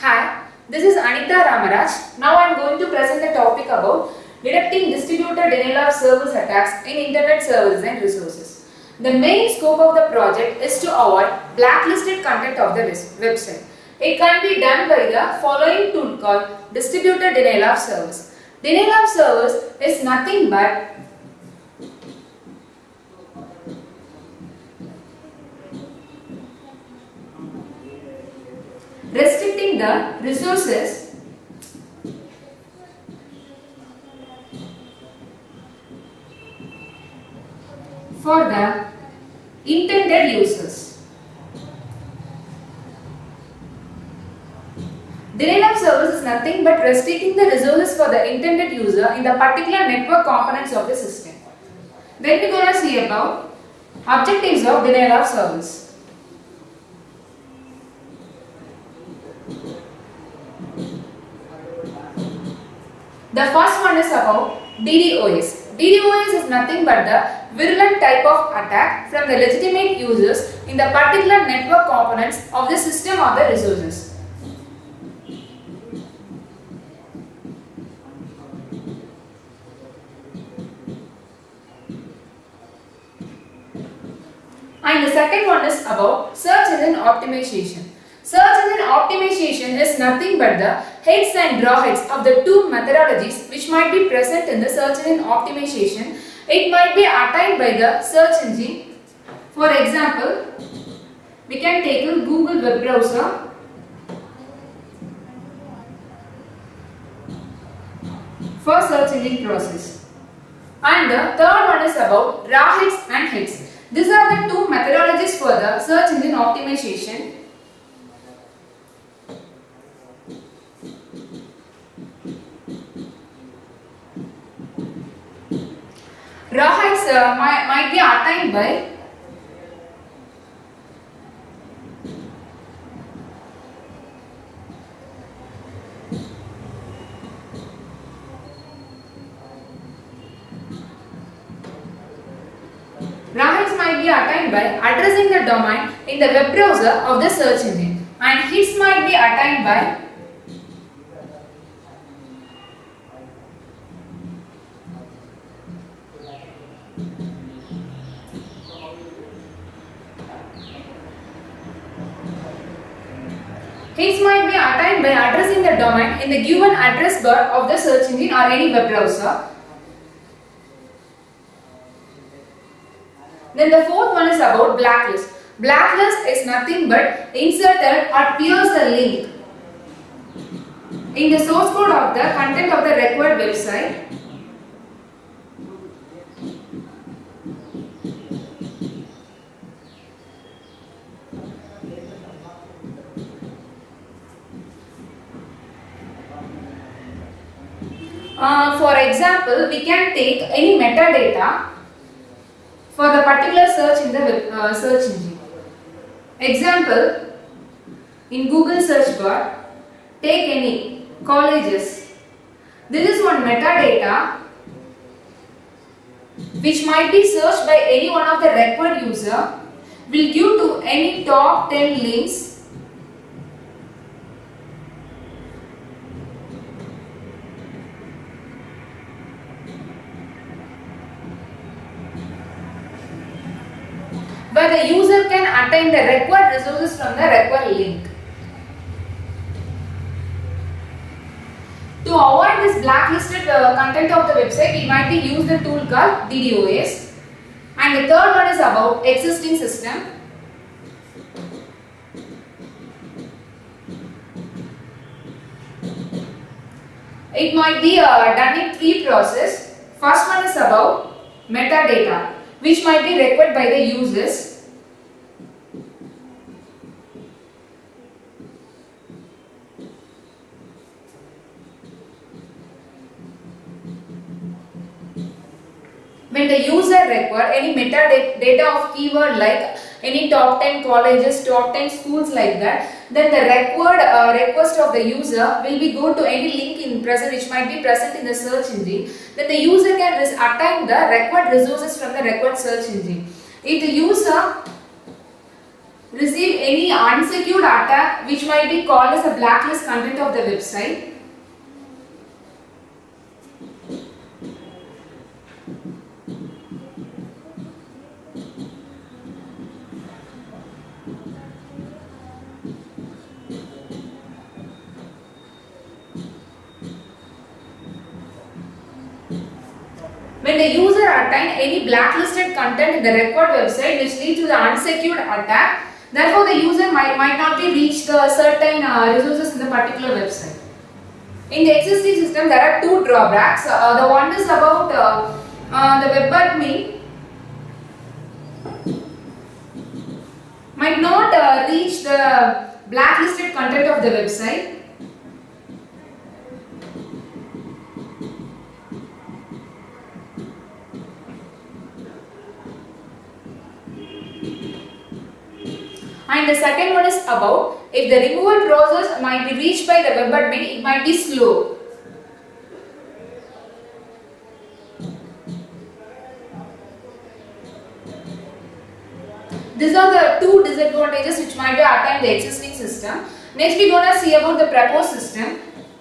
Hi, this is Anita Ramaraj. Now I am going to present the topic about detecting distributed denial of service attacks in internet services and resources. The main scope of the project is to avoid blacklisted content of the website. It can be done by the following tool called distributed denial of service. Denial of service is nothing but restricting the resources for the intended users. Denial of service is nothing but restricting the resources for the intended user in the particular network components of the system. Then we are going to see about objectives of denial of service. The first one is about DDoS. DDoS is nothing but the virulent type of attack from the legitimate users in the particular network components of the system or the resources. And the second one is about search engine optimization. Search engine optimization is nothing but the heads and drawheads of the two methodologies which might be present in the search engine optimization. It might be attained by the search engine. For example, we can take a Google web browser. For search engine process. And the third one is about drawheads and heads. These are the two methodologies for the search engine optimization. Drawheads might be attained by addressing the domain in the web browser of the search engine, and hits might be attained by addressing the domain in the given address bar of the search engine or any web browser. Then the fourth one is about blacklist. Blacklist is nothing but inserted or pierce the link in the source code of the content of the required website. For example, we can take any metadata for the particular search in the search engine. Example, in Google search bar, take any colleges. This is one metadata which might be searched by any one of the required user, will give to any top 10 links where the user can attain the required resources from the required link. To avoid this blacklisted content of the website, we might use the tool called DDoS. And the third one is about existing system. It might be done in three processes. First one is about metadata, which might be required by the users. When the user require any metadata of keyword like any top 10 colleges, top 10 schools like that, then the required request of the user will be go to any link in present which might be present in the search engine. Then the user can attain the required resources from the required search engine. If the user receive any unsecured attack which might be called as a blacklist content of the website. When the user attain any blacklisted content in the record website which leads to the unsecured attack, therefore the user might not be reached the certain resources in the particular website. In the existing system, there are two drawbacks. The one is about the web admin might not reach the blacklisted content of the website. And the second one is about if the removal process might be reached by the web admin, it might be slow. These are the two disadvantages which might be attained in the existing system. Next we are going to see about the proposed system.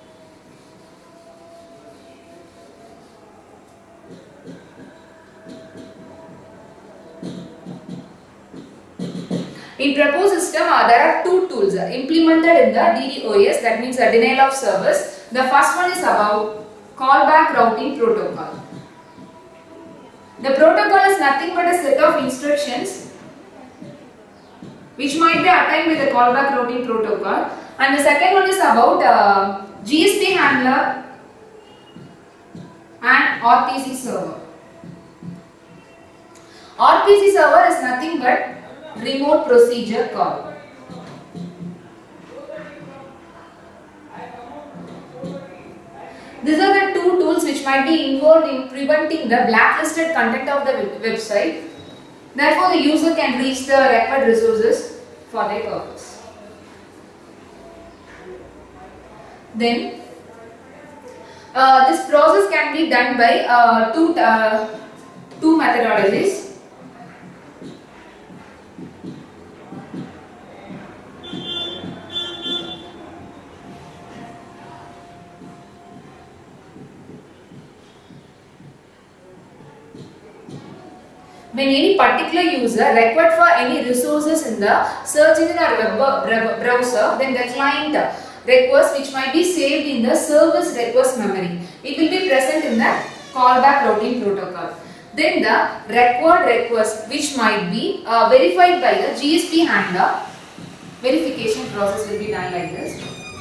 In proposed system, there are two tools implemented in the DDoS, that means denial of service. The first one is about callback routing protocol. The protocol is nothing but a set of instructions which might be attained by the callback routing protocol. And the second one is about GSP handler and RPC server. RPC server is nothing but remote procedure call. These are the two tools which might be involved in preventing the blacklisted content of the website. Therefore, the user can reach the required resources for their purpose. Then, this process can be done by two methodologies. When any particular user requests for any resources in the search engine or web browser, then the client request which might be saved in the service request memory. It will be present in the callback routing protocol. Then the required request which might be verified by the GSP handler. Verification process will be done like this.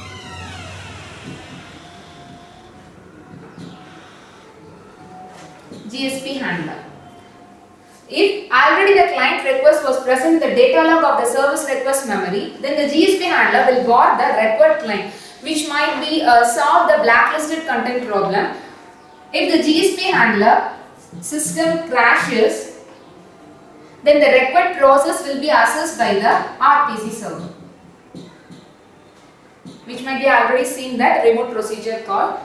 GSP handler. If already the client request was present in the data log of the service request memory, then the GSP handler will guard the required client, which might be solve the blacklisted content problem. If the GSP handler system crashes, then the required process will be accessed by the RPC server, which might be already seen that remote procedure call.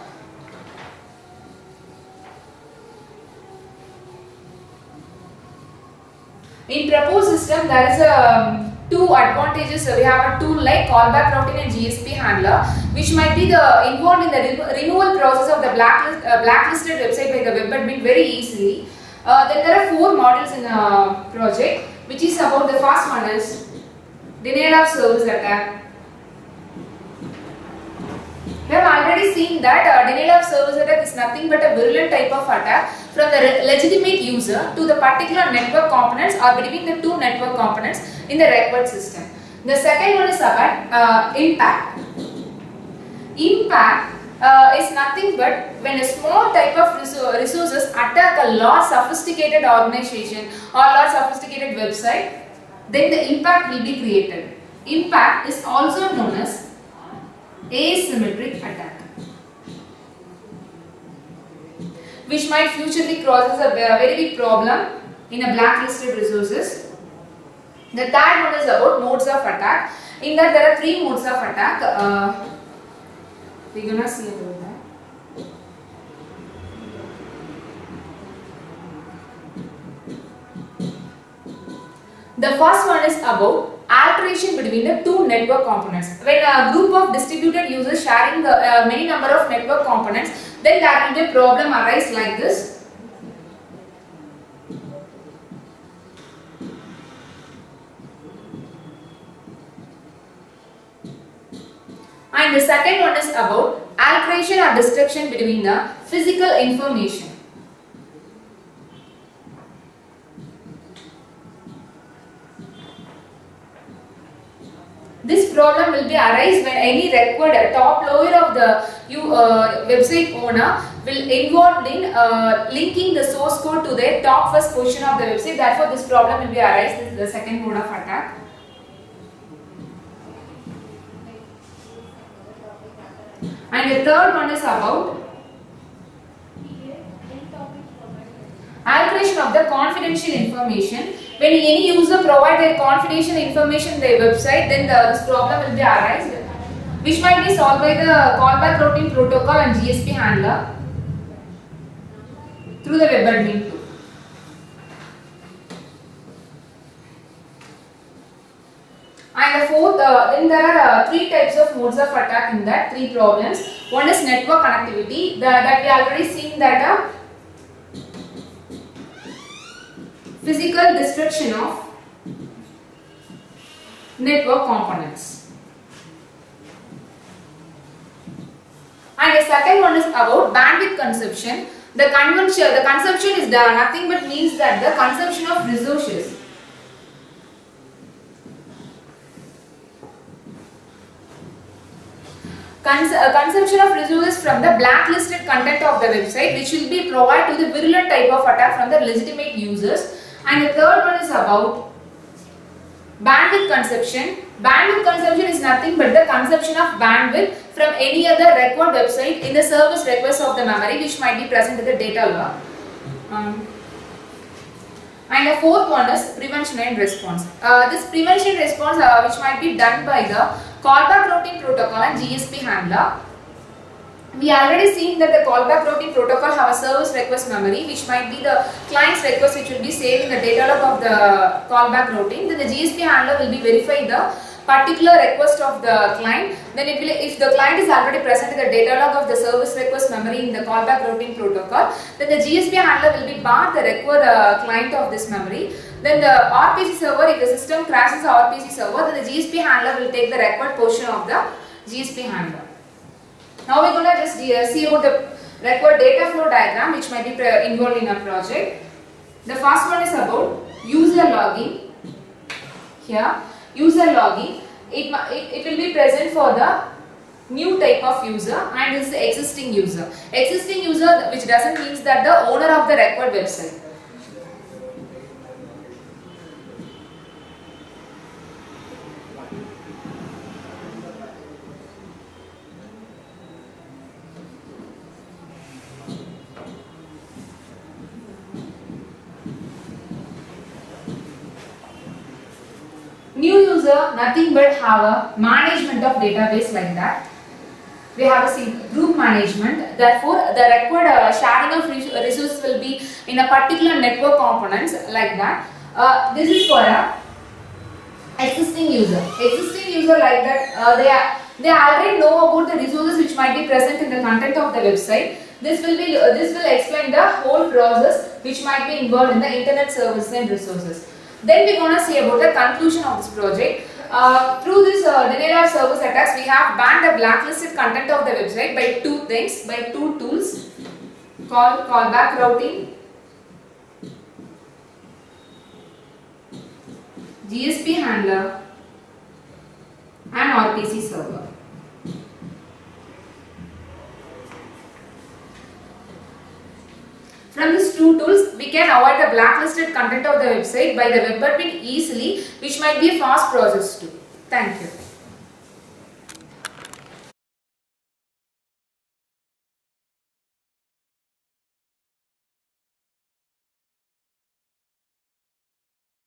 In proposed system, there is two advantages. We have a tool like callback routing and GSP handler, which might be involved in the removal process of the blacklisted website by the web admin very easily. Then there are four models in a project, which is about the first one is denial of service attack. We have already seen that denial of service attack is nothing but a virulent type of attack from the legitimate user to the particular network components or between the two network components in the required system. The second one is about impact. Impact is nothing but when a small type of resources attack a large sophisticated organization or large sophisticated website, then the impact will be created. Impact is also known as asymmetric attack, which might futurely causes a very big problem in a blacklisted resources. The third one is about modes of attack. In that there are three modes of attack. We're gonna see about that. The first one is about alteration between the two network components. When a group of distributed users sharing the many number of network components, then there will be a problem arise like this. And the second one is about alteration or destruction between the physical information. This problem will be arise when any record top lower of the website owner will involved in linking the source code to the top first position of the website. Therefore, this problem will be arise. This is the second mode of attack. And the third one is about alteration of the confidential information. When any user provide their confidential information in their website, then this problem will be arise, which might be solved by the callback routing protocol and GSP handler through the web admin tool. And the fourth, then there are three types of modes of attack in that, three problems. One is network connectivity, that we already seen that physical destruction of network components. And the second one is about bandwidth consumption. The consumption is nothing but means that the consumption of resources. Consumption of resources from the blacklisted content of the website, which will be provided to the virulent type of attack from the legitimate users. And the third one is about bandwidth consumption. Bandwidth consumption is nothing but the consumption of bandwidth from any other record website in the service request of the memory, which might be present in the data log. And the fourth one is prevention and response. This prevention response which might be done by the callback routing protocol and GSP handler. We already seen that the callback routing protocol have a service request memory, which might be the client's request, which will be saved in the data log of the callback routing. Then the GSP handler will be verify the particular request of the client. Then if the client is already present in the data log of the service request memory in the callback routing protocol, then the GSP handler will be bar the record client of this memory. Then the RPC server, if the system crashes the RPC server, then the GSP handler will take the record portion of the GSP handler. Now we are going to just see about the record data flow diagram, which might be involved in a project. The first one is about user login. Here, user login. It will be present for the new type of user, and this is the existing user. Existing user, which doesn't mean that the owner of the record website. New user, nothing but have a management of database like that. We have a group management. Therefore, the required sharing of resources will be in a particular network components like that. This is for a existing user. Existing user like that, they already know about the resources which might be present in the content of the website. This will explain the whole process which might be involved in the internet services and resources. Then we are going to see about the conclusion of this project. Through this denial of service attacks, we have banned the blacklisted content of the website by two things, by two tools called callback routing, GSP handler, and RPC server. From these two tools, we can avoid the blacklisted content of the website by the web admin easily, which might be a fast process too. Thank you.